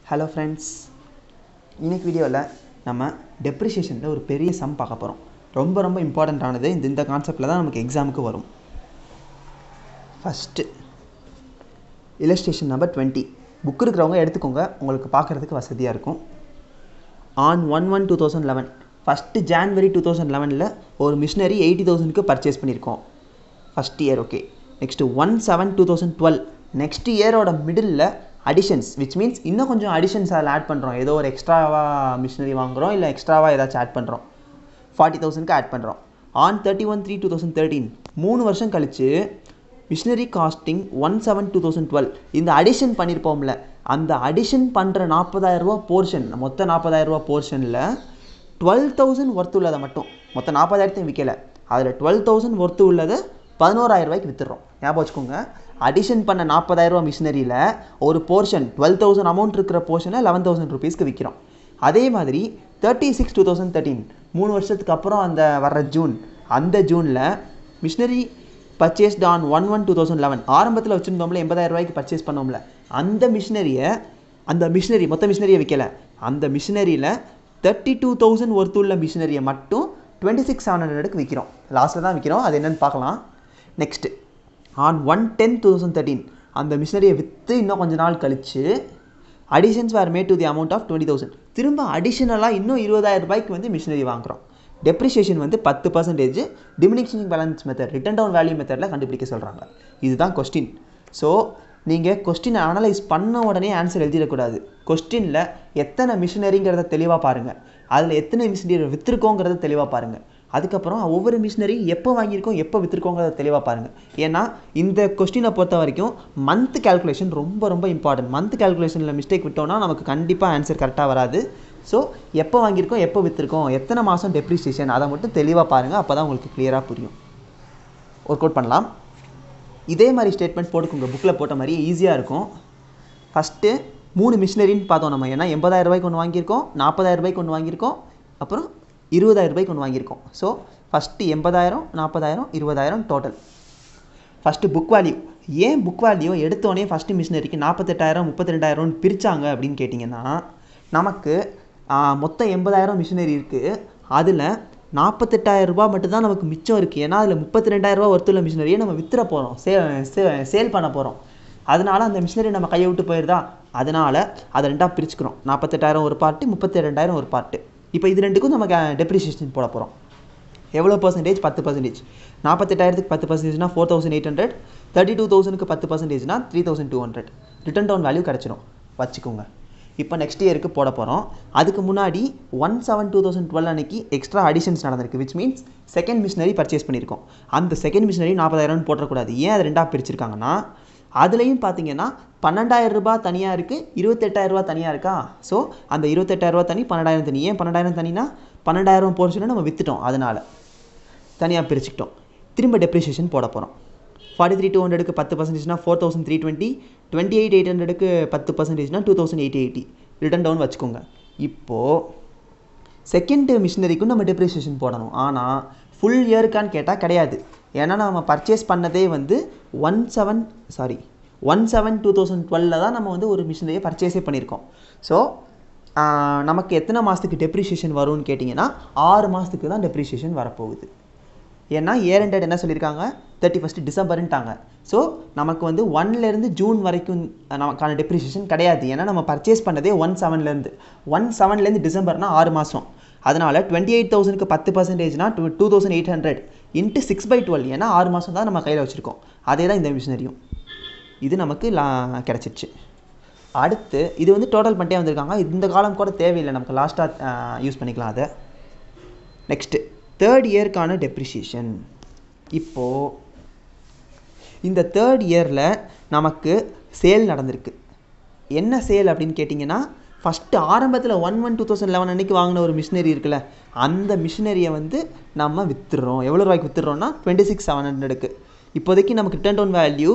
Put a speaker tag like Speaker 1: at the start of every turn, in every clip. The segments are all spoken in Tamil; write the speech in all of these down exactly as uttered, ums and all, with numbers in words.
Speaker 1: Hello friends, இன்னைக்கு வீடியோவில் நம்ம டெப்ரிசியேஷனில் ஒரு பெரிய சம் பார்க்க போகிறோம். ரொம்ப ரொம்ப இம்பார்ட்டண்ட்டானது. இந்த இந்த கான்செப்டில் தான் நமக்கு எக்ஸாமுக்கு வரும். First illustration number twenty. Book இருக்கிறவங்க எடுத்துக்கோங்க, உங்களுக்கு பார்க்குறதுக்கு வசதியாக இருக்கும். On one one two thousand eleven first January two thousand லெவனில் ஒரு மிஷினரி எயிட்டி தௌசண்ட்க்கு பர்ச்சேஸ் பண்ணியிருக்கோம். First year okay. Next one seven two thousand twelve next இயரோட மிடில் அடிஷன்ஸ், விச் மீன்ஸ் இன்னும் கொஞ்சம் அடிஷன்ஸ் அதில் ஆட் பண்ணுறோம். ஏதோ ஒரு எக்ஸ்ட்ராவாக மிஷினரி வாங்குகிறோம், இல்லை எக்ஸ்ட்ராவாக ஏதாச்சும் ஆட் பண்ணுறோம். ஃபார்ட்டி தௌசண்ட்க்கு ஆட் பண்ணுறோம். On thirty one three two thousand thirteen மூணு வருஷம் கழிச்சு machinery costing one seven two thousand twelve இந்த அடிஷன் பண்ணியிருப்போம்ல, அந்த அடிஷன் பண்ணுற நாற்பதாயிரரூபா போர்ஷன், மொத்த நாற்பதாயிரரூபா போர்ஷனில் டுவெல் தௌசண்ட் ஒர்த்து உள்ளதை மட்டும், மொத்தம் நாற்பதாயிரத்தையும் விற்கலை, அதில் டுவெல் தௌசண்ட் ஒர்த்து உள்ளதை பதினோராயிரம் ரூபாய்க்கு விற்றுறோம். ஞாபகம் வச்சுக்கோங்க, அடிஷன் பண்ண நாற்பதாயிரரூபா மிஷினரியில் ஒரு போர்ஷன் டுவெல் தௌசண்ட் அமௌண்ட் இருக்கிற போர்ஷனை லெவன் தௌசண்ட் ருபீஸ்க்கு விற்கிறோம். அதே மாதிரி thirty six two thousand thirteen மூணு வருஷத்துக்கு அப்புறம் அந்த வர்ற ஜூன், அந்த ஜூனில் machinery purchased on one one two thousand eleven ஆரம்பத்தில் வச்சுருந்தோம்ல, எண்பதாயிரம் ரூபாய்க்கு பர்ச்சேஸ் பண்ணோம்ல, அந்த மிஷினரியை அந்த மிஷினரி மொத்த மிஷினரியை விற்கலை, அந்த மிஷினரியில் தேர்ட்டி டூ தௌசண்ட் ஒர்த்துள்ள மிஷினரியை மட்டும் டுவெண்ட்டி சிக்ஸ் செவன் ஹண்ட்ரடுக்கு விற்கிறோம். லாஸ்ட்டில் தான் விற்கிறோம், அது என்னென்னு பார்க்கலாம். Next on one ten two thousand thirteen அந்த மிஷினரியை விற்று இன்னும் கொஞ்சம் நாள் கழிச்சு additions were made to the amount of twenty thousand திரும்ப அடிஷனலாக இன்னும் இருபதாயிரம் ரூபாய்க்கு வந்து மிஷினரி வாங்குகிறோம். டெப்ரிசியேஷன் வந்து பத்து percentage diminishing balance method, written down value மெத்தடில் கண்டுபிடிக்க சொல்கிறாங்க. இதுதான் கொஸ்டின். ஸோ நீங்கள் கொஸ்டினை அனலைஸ் பண்ண உடனே ஆன்சர் எழுதிடக்கூடாது. கொஸ்டினில் எத்தனை மிஷினரிங்கிறத தெளிவாக பாருங்கள், அதில் எத்தனை மிஷினரி விற்றுருக்கோங்கிறத தெளிவாக பாருங்கள். அதுக்கப்புறம் ஒவ்வொரு மிஷினரி எப்போ வாங்கியிருக்கோம் எப்போ விற்றுருக்கோங்கிறத தெளிவாக பாருங்கள். ஏன்னா இந்த கொஸ்டினை பொறுத்த வரைக்கும் மந்த் கேல்குலேஷன் ரொம்ப ரொம்ப இம்பார்ட்டன்ட். மந்த் கேல்குலேஷனில் மிஸ்டேக் விட்டோம்னா நமக்கு கண்டிப்பாக ஆன்சர் கரெக்டாக வராது. ஸோ எப்போ வாங்கியிருக்கோம் எப்போ விற்றுருக்கோம் எத்தனை மாதம் டெப்ரிசியேஷன் அதை மட்டும் தெளிவாக பாருங்கள், அப்போ தான் உங்களுக்கு கிளியராக புரியும். ஒர்க் அவுட் பண்ணலாம். இதே மாதிரி ஸ்டேட்மெண்ட் போட்டுக்கோங்க, புக்கில் போட்ட மாதிரியே ஈஸியாக இருக்கும். ஃபஸ்ட்டு மூணு மிஷினரின்னு பார்த்தோம் நம்ம. ஏன்னா எண்பதாயிரம் ரூபாய்க்கு ஒன்று வாங்கியிருக்கோம், நாற்பதாயிரம் ரூபாய்க்கு ஒன்று வாங்கியிருக்கோம், அப்புறம் இருபதாயிரம் ரூபாய்க்கு ஒன்று வாங்கியிருக்கோம். ஸோ ஃபஸ்ட்டு எண்பதாயிரம் நாற்பதாயிரம் இருபதாயிரம் டோட்டல். First book value. ஏன் புக் வேல்யூ எடுத்தோடனே ஃபஸ்ட்டு மிஷினரிக்கு நாற்பத்தெட்டாயிரம் முப்பத்தி ரெண்டாயிரம்னு பிரித்தாங்க அப்படின்னு கேட்டிங்கன்னா, நமக்கு மொத்தம் எண்பதாயிரம் மிஷினரி இருக்குது, அதில் நாற்பத்தெட்டாயிரம் ரூபா மட்டும்தான் நமக்கு மிச்சம் இருக்குது. ஏன்னா அதில் முப்பத்தி ரெண்டாயிரரூபா ஒருத்துள்ள மிஷினரியை நம்ம விற்றுற போகிறோம், சே சேல் பண்ண போகிறோம். அதனால் அந்த மிஷினரி நம்ம கையை விட்டு போயிடுதா, அதனால் அதை ரெண்டாக பிரிச்சுக்கிறோம். நாற்பத்தெட்டாயிரம் ஒரு பார்ட்டு, முப்பத்தி ரெண்டாயிரம் ஒரு பார்ட்டு. இப்போ இது ரெண்டுக்கும் நமக்கு டெப்ரிசியேஷன் போட போகிறோம். எவ்வளோ பர்சன்டேஜ்? பத்து பர்சன்டேஜ். நாற்பத்தெட்டாயிரத்துக்கு பத்து பர்சன்டேஜ்னா four thousand eight hundred thirty two தௌசண்ட்க்கு பத்து பர்சன்டேஜ்னா three thousand two hundred written down value கிடச்சிடும், வச்சுக்கோங்க. இப்போ நெக்ஸ்ட் இயருக்கு போட போகிறோம். அதுக்கு முன்னாடி one seven two thousand twelve அன்னைக்கு எக்ஸ்ட்ரா அடிஷன்ஸ் நடந்திருக்கு, which means second machinery purchase பண்ணியிருக்கோம். அந்த செகண்ட் மிஷினரி நாற்பதாயிரம்னு போட்டக்கூடாது. ஏன் அது ரெண்டாக பிரிச்சிருக்காங்கன்னா, அதுலேயும் பார்த்தீங்கன்னா பன்னெண்டாயிரம் ரூபாய் தனியாக இருக்குது, இருபத்தெட்டாயிரம் ரூபா தனியாக இருக்கா. ஸோ அந்த இருபத்தெட்டாயிரம் ரூபா தனி, பன்னெண்டாயிரம் தனி. ஏன் பன்னெண்டாயிரம் தனினா, பன்னெண்டாயிரம் போர்ஷனை நம்ம விற்றுட்டோம், அதனால் தனியாக பிரிச்சுக்கிட்டோம். திரும்ப டெப்ரிசியேஷன் போட போகிறோம். ஃபார்ட்டி த்ரீ டூ ஹண்ட்ரடுக்கு பத்து பர்சன்டேஜ்னா four thousand three twenty twenty eight eight ஹண்ட்ரடுக்கு பத்து பர்சன்டேஜ்னா two thousand eighty eighty written down வச்சுக்கோங்க. இப்போது செகண்ட் மிஷினரிக்கும் நம்ம டெப்ரிசியேஷன் போடணும். ஆனால் ஃபுல் இயருக்கான்னு கேட்டால் கிடையாது. ஏன்னா நம்ம பர்ச்சேஸ் பண்ணதே வந்து one seven sorry one seven two thousand டுவெலில் தான் நம்ம வந்து ஒரு மிஷினரியை பர்ச்சேஸே பண்ணியிருக்கோம். ஸோ நமக்கு எத்தனை மாதத்துக்கு டெப்ரிசியேஷன் வரும்னு கேட்டிங்கன்னா, ஆறு மாதத்துக்கு தான் டெப்ரிசியேஷன் வரப்போகுது. ஏன்னா இயர் எண்டட் என்ன சொல்லியிருக்காங்க, தேர்ட்டி ஃபஸ்ட்டு டிசம்பர்ன்ட்டாங்க. ஸோ நமக்கு வந்து ஒன்லேருந்து ஜூன் வரைக்கும் நமக்கான டெப்ரிசியேஷன் கிடையாது. ஏன்னா நம்ம பர்ச்சேஸ் பண்ணதே ஒன் செவன்லேருந்து ஒன் செவன்லேருந்து டிசம்பர்னால் ஆறு மாதம். அதனால் டுவெண்ட்டி எயிட் தௌசண்ட்க்கு பத்து பர்சன்டேஜ்னா two two thousand eight hundred into six by twelve. ஏன்னா ஆறு மாதம் தான் நம்ம கையில் வச்சுருக்கோம். அதே தான் இந்த மிஷினரியும். இது நமக்கு லா கிடச்சிருச்சு. அடுத்து இது வந்து டோட்டல் பண்ணிட்டே வந்திருக்காங்க. இந்த காலம் கூட தேவையில்லை, நமக்கு லாஸ்ட்டாக யூஸ் பண்ணிக்கலாம் அதை. நெக்ஸ்ட்டு தேர்ட் இயர்க்கான டெப்ரிசியேஷன். இப்போது இந்த தேர்ட் இயரில் நமக்கு சேல் நடந்திருக்கு. என்ன சேல் அப்படின்னு கேட்டிங்கன்னா, ஃபஸ்ட்டு ஆரம்பத்தில் one one two thousand eleven அன்றைக்கி வாங்கின ஒரு மிஷினரி இருக்குல்ல, அந்த மிஷினரியை வந்து நம்ம விற்றுறோம். எவ்வளோ ரூபாய்க்கு விற்றுறோன்னா டுவெண்ட்டி சிக்ஸ் செவன் ஹண்ட்ரடுக்கு. இப்போதைக்கு நமக்கு written down value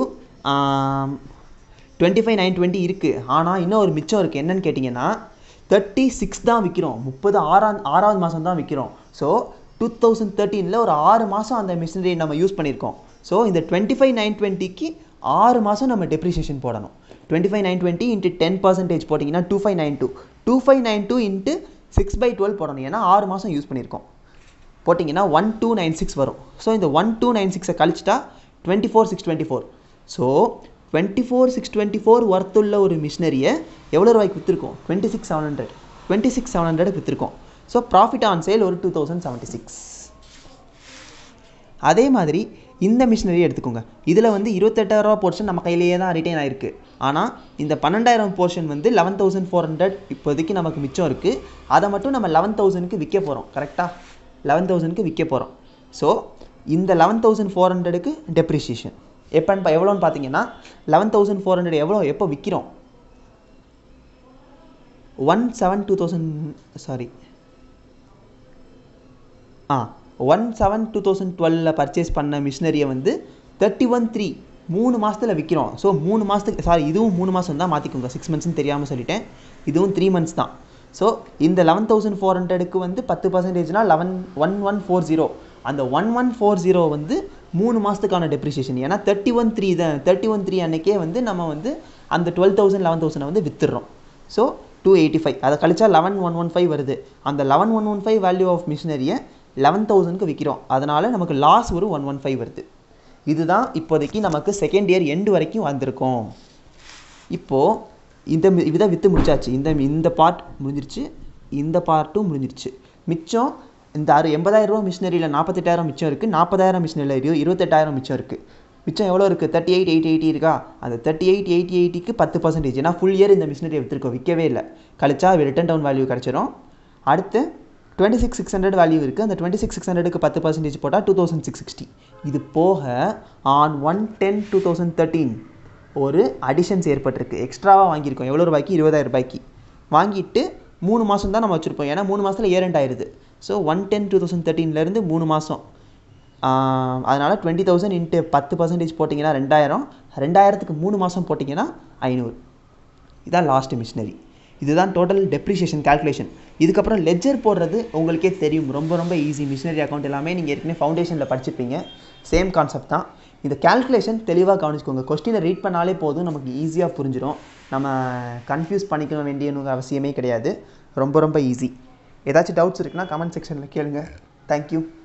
Speaker 1: twenty five nine twenty இருக்குது. ஆனால் இன்னும் ஒரு மிச்சம் இருக்குது. என்னன்னு கேட்டிங்கன்னா, தேர்ட்டி சிக்ஸ் தான் விற்கிறோம், முப்பது ஆறாம் ஆறாவது மாதம் தான் விற்கிறோம். ஸோ டூ தௌசண்ட் தேர்ட்டீனில் ஒரு ஆறு மாதம் அந்த மிஷினரி நம்ம யூஸ் பண்ணியிருக்கோம். ஸோ இந்த டுவெண்ட்டி ஃபைவ் நைன் டுவெண்ட்டிக்கு ஆறு மாதம் நம்ம டெப்ரிசியேஷன் போடணும். Twenty five nine twenty into ten percentage போட்டிங்கன்னா two five nine two two five nine two into six by twelve போடணும். ஏன்னா ஆறு மாதம் யூஸ் பண்ணியிருக்கோம். போட்டிங்கன்னா ஒன் டூ நைன் சிக்ஸ் வரும். ஸோ இந்த ஒன் டூ நைன் சிக்ஸை கழிச்சிட்டா twenty four six twenty four so twenty four six twenty four ஒர்த்துள்ள ஒரு மிஷினரியை எவ்வளோ ரூபாய்க்கு விற்றுருக்கோம்? Twenty six seven hundred twenty six seven hundred விற்றுருக்கோம். ஸோ ப்ராஃபிட் ஆன் சேல் ஒரு டூ தௌசண்ட் செவன்ட்டி சிக்ஸ். அதே மாதிரி இந்த மிஷினரி எடுத்துக்கோங்க. இதில் வந்து இருபத்தெட்டாயிரரூவா போர்ஷன் நம்ம கையிலேயே தான் ரிட்டைன் ஆயிருக்கு. ஆனால் இந்த பன்னெண்டாயிரம் போர்ஷன் வந்து லெவன் தௌசண்ட் ஃபோர் ஹண்ட்ரட் இப்போதைக்கு நமக்கு மிச்சம் இருக்குது. அதை மட்டும் நம்ம லெவன் தௌசண்ட்க்கு விற்க போகிறோம். கரெக்டாக லெவன் தௌசண்ட்க்கு விற்க போகிறோம். ஸோ இந்த லெவன் தௌசண்ட் ஃபோர் ஹண்ட்ரடுக்கு டெப்ரிஷியேஷன் எப்போன்னு எவ்வளோன்னு பார்த்தீங்கன்னா லெவன் தௌசண்ட் ஃபோர் ஹண்ட்ரட் எவ்வளோ எப்போ விற்கிறோம்? One seven two thousand sorry ah one seven two thousand டுவெலில் பர்ச்சேஸ் பண்ண மிஷினரியை வந்து தேர்ட்டி ஒன் த்ரீ மூணு மாதத்தில் விற்கிறோம். ஸோ மூணு மாதத்துக்கு சாரி இதுவும் மூணு மாதம் தான் மாற்றிக்கோங்க. சிக்ஸ் மந்த்ஸ்னு தெரியாமல் சொல்லிட்டேன். இதுவும் த்ரீ மந்த்ஸ் தான். ஸோ இந்த லெவன் தௌசண்ட் ஃபோர் ஹண்ட்ரடுக்கு வந்து பத்து பர்சன்டேஜ்னால் eleven one one four zero அந்த ஒன் ஒன் ஃபோர் ஜீரோ வந்து மூணு மாதத்துக்கான டெப்ரிசியேஷன். ஏன்னா தேர்ட்டி ஒன் த்ரீ தான் தேர்ட்டி ஒன் த்ரீ அன்றைக்கே வந்து நம்ம வந்து அந்த டுவெல் தௌசண்ட் லெவன் தௌசண்டை வந்து விற்றுறோம். ஸோ டூ எயிட்டி ஃபைவ் அதை கழிச்சா லெவன் ஒன் ஒன் ஃபைவ் வருது. அந்த eleven one one five value of மிஷினரியை லெவன் தௌசண்ட்க்கு விற்கிறோம். அதனால் நமக்கு லாஸ் ஒரு ஒன் ஒன் ஃபைவ் வருது. இதுதான் இப்போதைக்கு நமக்கு செகண்ட் இயர் எண்டு வரைக்கும் வந்திருக்கோம். இப்போது இந்த இதை விற்று முடிச்சாச்சு. இந்த இந்த பார்ட் முடிஞ்சிருச்சு, இந்த பார்ட்டும் முடிஞ்சிருச்சு. மிச்சம் இந்த ஆறு எண்பதாயிரரூவா மிஷினரியில் நாற்பத்தெட்டாயிரம் மிச்சம் இருக்குது. நாற்பதாயிரம் மிஷினரியில் இரு இருபத்தெட்டாயிரம் மிச்சம் இருக்குது. மிச்சம் எவ்வளோ இருக்குது? தேர்ட்டி எயிட் எயிட் எயிட்டி இருக்கா? அந்த தேர்ட்டி எயிட் எயிட்டி எயிட்டிக்கு பத்து பர்சன்டேஜ். ஏன்னா ஃபுல் இயர் இந்த மிஷினரியை விற்றுருக்கோம், விற்கவே இல்லை. கழிச்சா ரிட்டன் டவுன் வேல்யூ கிடச்சிரும். அடுத்து twenty six six hundred value இருக்குது. அந்த டுவெண்ட்டி சிக்ஸ் சிக்ஸ் ஹண்ட்ரடுக்கு பத்து பர்சன்டேஜ் போட்டால் டூ தௌசண்ட் சிக்ஸ் சிக்ஸ்டி. இது போக on one ten two thousand thirteen ஒரு அடிஷன்ஸ் ஏற்பட்டிருக்கு. எக்ஸ்ட்ராவாக வாங்கியிருக்கோம். எவ்வளோ ரூபாய்க்கு? இருபதாயிரம் ரூபாய்க்கு வாங்கிட்டு மூணு மாதம் தான் நம்ம வச்சுருப்போம். ஏன்னா மூணு மாதத்தில் ஏரெண்ட் ஆயிடுது. So one ten two thousand தேர்ட்டீன்லேருந்து மூணு மாதம் அதனால் டுவெண்ட்டி தௌசண்ட் இன்ட்டு பத்து பர்சன்டேஜ் போட்டிங்கன்னா ரெண்டாயிரம் ரெண்டாயிரத்துக்கு மூணு மாதம் போட்டிங்கன்னா ஐநூறு. இதுதான் லாஸ்ட் மிஷினரி. இதுதான் டோட்டல் டெப்ரிஷியேஷன் கால்குலேஷன். இதுக்கப்புறம் லெட்ஜர் போடுறது உங்களுக்கே தெரியும், ரொம்ப ரொம்ப ஈஸி. மிஷினரி அக்கௌண்ட் எல்லாமே நீங்கள் ஏற்கனவே ஃபவுண்டேஷனில் படிச்சிருப்பீங்க. சேம் கான்செப்ட் தான். இந்த கால்குலேஷன் தெளிவாக கவனிச்சுக்கோங்க. கொஸ்டினை ரீட் பண்ணாலே போதும், நமக்கு ஈஸியாக புரிஞ்சிடும். நம்ம கன்ஃபியூஸ் பண்ணிக்க வேண்டிய அவசியமே கிடையாது. ரொம்ப ரொம்ப ஈஸி. ஏதாச்சும் டவுட்ஸ் இருக்குன்னா கமெண்ட் செக்ஷனில் கேளுங்க. தேங்க்யூ.